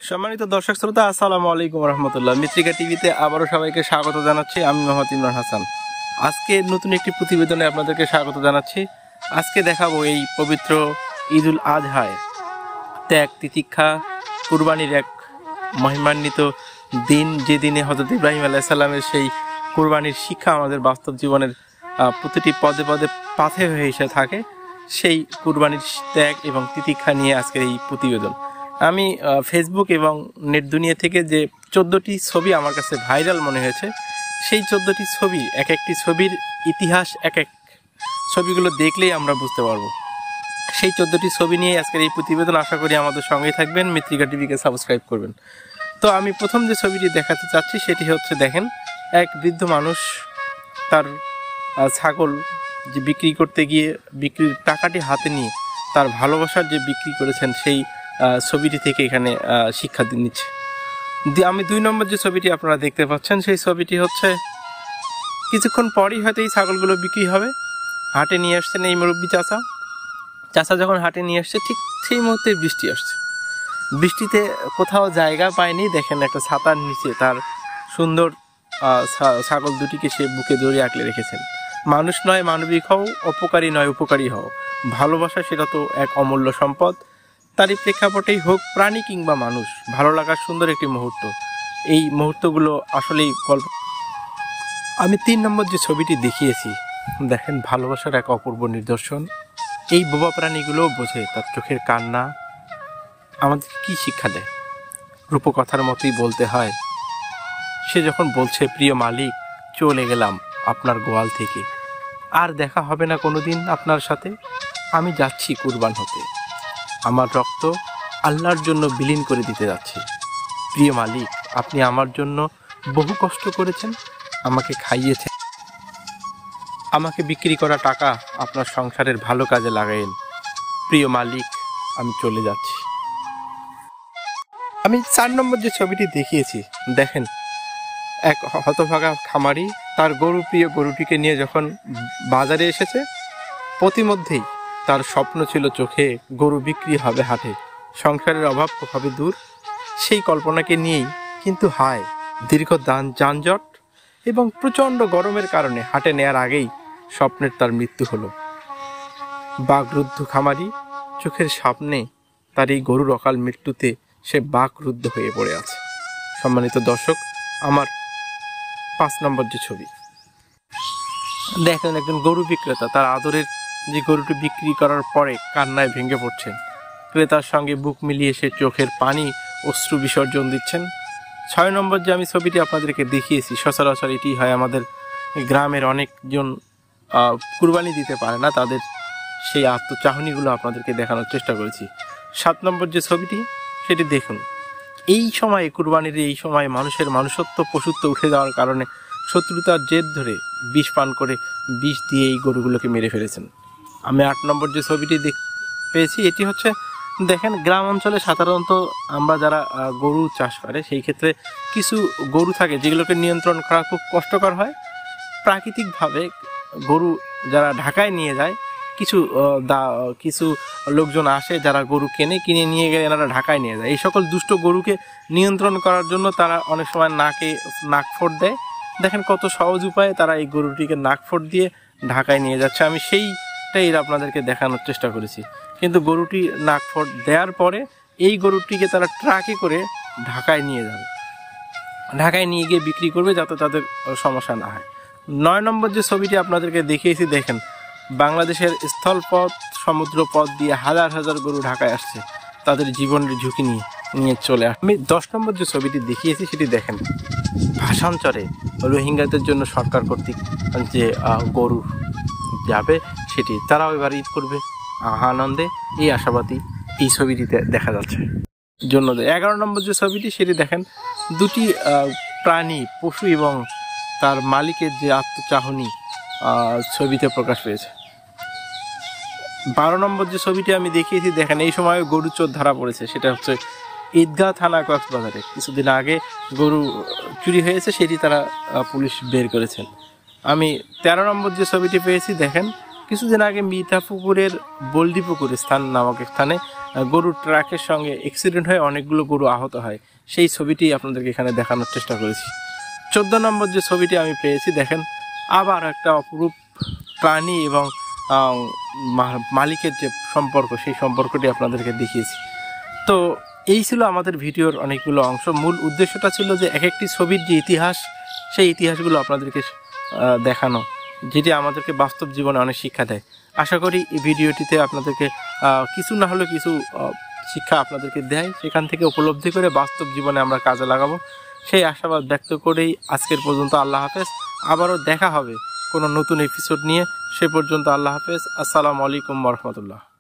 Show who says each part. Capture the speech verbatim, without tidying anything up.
Speaker 1: সম্মানিত দর্শক শ্রোতা, আসসালামু আলাইকুম রহমতুল্লাহ। মৃত্তিকা টিভিতে আবারও সবাইকে স্বাগত জানাচ্ছি। আমি মোহাম্মদ ইমরান হাসান। আজকে নতুন একটি প্রতিবেদনে আপনাদেরকে স্বাগত জানাচ্ছি। আজকে দেখাবো এই পবিত্র ঈদুল আজহায় ত্যাগ তিতিক্ষা কুরবানির এক মহিমান্বিত দিন, যে দিনে হযরত ইব্রাহিম আলাইহিস সালামের সেই কুরবানির শিক্ষা আমাদের বাস্তব জীবনের প্রতিটি পদে পদে পাথে হয়ে এসে থাকে। সেই কুরবানির ত্যাগ এবং তিতিক্ষা নিয়ে আজকের এই প্রতিবেদন। আমি ফেসবুক এবং নেট দুনিয়া থেকে যে চোদ্দোটি ছবি আমার কাছে ভাইরাল মনে হয়েছে, সেই চোদ্দোটি ছবি, এক একটি ছবির ইতিহাস এক এক ছবিগুলো দেখলেই আমরা বুঝতে পারবো। সেই চোদ্দোটি ছবি নিয়ে আজকের এই প্রতিবেদন। আশা করি আমাদের সঙ্গেই থাকবেন, মৃত্তিকা টিভিকে সাবস্ক্রাইব করবেন। তো আমি প্রথম যে ছবিটি দেখাতে চাচ্ছি সেটি হচ্ছে, দেখেন, এক বৃদ্ধ মানুষ তার ছাগল যে বিক্রি করতে গিয়ে বিক্রির টাকাটি হাতে নিয়ে তার ভালোবাসার যে বিক্রি করেছেন সেই ছবিটি থেকে এখানে শিক্ষা নিচ্ছে। আমি দুই নম্বর যে ছবিটি আপনারা দেখতে পাচ্ছেন, সেই ছবিটি হচ্ছে কিছুক্ষণ পরই হয়তো এই ছাগলগুলো বিক্রি হবে। হাটে নিয়ে আসছেন এই মুরব্বী চাচা। চাচা যখন হাটে নিয়ে আসছে, ঠিক সেই মুহূর্তে বৃষ্টি আসছে। বৃষ্টিতে কোথাও জায়গা পায়নি, দেখেন একটা ছাতার নিচে তার সুন্দর ছাগল দুটিকে সে বুকে জড়িয়ে আঁকলে রেখেছেন। মানুষ নয় মানবিক হও, অপকারী নয় উপকারী হও। ভালোবাসা সেটা তো এক অমূল্য সম্পদ। তারই প্রেক্ষাপটেই হোক প্রাণী কিংবা মানুষ, ভালো লাগার সুন্দর একটি মুহূর্ত। এই মুহূর্তগুলো আসলেই গল্প। আমি তিন নম্বর যে ছবিটি দেখিয়েছি, দেখেন, ভালোবাসার এক অপূর্ব নিদর্শন। এই বোবা প্রাণীগুলোও বোঝে, তার চোখের কান্না আমাদের কি শিক্ষা দেয়। রূপকথার মতোই বলতে হয়। সে যখন বলছে, প্রিয় মালিক, চলে গেলাম আপনার গোয়াল থেকে, আর দেখা হবে না কোনোদিন আপনার সাথে, আমি যাচ্ছি কুরবান হতে, আমার রক্ত আল্লাহর জন্য বিলীন করে দিতে যাচ্ছি। প্রিয় মালিক, আপনি আমার জন্য বহু কষ্ট করেছেন, আমাকে খাইয়েছেন, আমাকে বিক্রি করা টাকা আপনার সংসারের ভালো কাজে লাগাইন। প্রিয় মালিক, আমি চলে যাচ্ছি। আমি চার নম্বর যে ছবিটি দেখিয়েছি, দেখেন, এক হতভাগা খামারি তার গরু, প্রিয় গরুটিকে নিয়ে যখন বাজারে এসেছে, প্রতিমধ্যেই তার স্বপ্ন ছিল চোখে গরু বিক্রি হবে হাটে, সংসারের অভাব হবে দূর। সেই কল্পনাকে নিয়েই কিন্তু হায়, দীর্ঘ দান যানজট এবং প্রচণ্ড গরমের কারণে হাটে নেয়ার আগেই স্বপ্নের তার মৃত্যু হলো। বাকরুদ্ধ খামারি চোখের সামনে তার এই গরুর অকাল মৃত্যুতে সে বাকরুদ্ধ হয়ে পড়ে আছে। সম্মানিত দর্শক, আমার পাঁচ নম্বর যে ছবি, দেখেন, একজন গরু বিক্রেতা তার আদরের যে গরুটি বিক্রি করার পরে কান্নায় ভেঙে পড়ছেন। ক্রেতার সঙ্গে বুক মিলিয়ে সে চোখের পানি অশ্রু বিসর্জন দিচ্ছেন। ছয় নম্বর যে আমি ছবিটি আপনাদেরকে দেখিয়েছি, সচরাচর এটি হয় আমাদের গ্রামের অনেকজন কুরবানি দিতে পারে না, তাদের সেই আত্মচাহনিগুলো আপনাদেরকে দেখানোর চেষ্টা করেছি। সাত নম্বর যে ছবিটি, সেটি দেখুন। এই সময়ে কুরবানির এই সময় মানুষের মানুষত্ব পশুত্ব উঠে যাওয়ার কারণে শত্রুতার জেদ ধরে বিষ পান করে বিষ দিয়ে এই গরুগুলোকে মেরে ফেলেছেন। আমি আট নম্বর যে ছবিটি দেখ পেয়েছি, এটি হচ্ছে, দেখেন, গ্রাম অঞ্চলে সাধারণত আমরা যারা গরু চাষ করে, সেই ক্ষেত্রে কিছু গরু থাকে যেগুলোকে নিয়ন্ত্রণ করা খুব কষ্টকর হয়। প্রাকৃতিকভাবে গরু যারা ঢাকায় নিয়ে যায়, কিছু দা কিছু লোকজন আসে যারা গরু কেনে, কিনে নিয়ে গেলে এনারা ঢাকায় নিয়ে যায়। এই সকল দুষ্ট গরুকে নিয়ন্ত্রণ করার জন্য তারা অনেক সময় নাকে নাকফোট দেয়। দেখেন কত সহজ উপায়ে তারা এই গরুটিকে নাকফোট দিয়ে ঢাকায় নিয়ে যাচ্ছে। আমি সেইটাই আপনাদেরকে দেখানোর চেষ্টা করেছি। কিন্তু গরুটি নাকফোট দেওয়ার পরে এই গরুটিকে তারা ট্রাকে করে ঢাকায় নিয়ে যাবে, ঢাকায় নিয়ে গিয়ে বিক্রি করবে, যাতে তাদের সমস্যা না হয়। নয় নম্বর যে ছবিটি আপনাদেরকে দেখিয়েছি, দেখেন, বাংলাদেশের স্থলপথ সমুদ্র পথ দিয়ে হাজার হাজার গরু ঢাকায় আসছে, তাদের জীবনের ঝুঁকি নিয়ে নিয়ে চলে আসে। আমি দশ নম্বর যে ছবিটি দেখিয়েছি সেটি দেখেন, ভাষান্তরে রোহিঙ্গাদের জন্য সরকার কর্তৃক যে গরু যাবে সেটি তারাও এবার ঈদ করবে আনন্দে, এই আশাবাদী এই ছবিটিতে দেখা যাচ্ছে জন্য। এগারো নম্বর যে ছবিটি, সেটি দেখেন, দুটি প্রাণী, পশু এবং তার মালিকের যে আত্মচাহনি ছবিতে প্রকাশ পেয়েছে। বারো নম্বর যে ছবিটি আমি দেখিয়েছি, দেখেন, এই সময় গরু চোর ধরা পড়েছে। সেটা হচ্ছে ঈদগাহ থানা, কক্সবাজারে কিছুদিন আগে গরু চুরি হয়েছে, সেটি তারা পুলিশ বের করেছেন। আমি তেরো নম্বর যে ছবিটি পেয়েছি, দেখেন, কিছুদিন আগে মিঠাপুকুরের বলডি পুকুর স্থান নামক স্থানে গরুর ট্রাকের সঙ্গে অ্যাক্সিডেন্ট হয়ে অনেকগুলো গরু আহত হয়, সেই ছবিটি আপনাদেরকে এখানে দেখানোর চেষ্টা করেছি। চোদ্দ নম্বর যে ছবিটি আমি পেয়েছি, দেখেন আবার একটা অপরূপ প্রাণী এবং মালিকের যে সম্পর্ক, সেই সম্পর্কটি আপনাদেরকে দেখিয়েছি। তো এই ছিল আমাদের ভিডিওর অনেকগুলো অংশ। মূল উদ্দেশ্যটা ছিল যে এক একটি ছবির যে ইতিহাস, সেই ইতিহাসগুলো আপনাদেরকে দেখানো, যেটি আমাদেরকে বাস্তব জীবনে অনেক শিক্ষা দেয়। আশা করি এই ভিডিওটিতে আপনাদেরকে কিছু না হলেও কিছু শিক্ষা আপনাদেরকে দেয়, সেখান থেকে উপলব্ধি করে বাস্তব জীবনে আমরা কাজে লাগাবো, সেই আশাবাদ ব্যক্ত করেই আজকের পর্যন্ত আল্লাহ হাফেজ। আবারও দেখা হবে কোনো নতুন এপিসোড নিয়ে। সে পর্যন্ত আল্লাহ হাফেজ। আসসালামু আলাইকুম ওয়া রাহমাতুল্লাহ।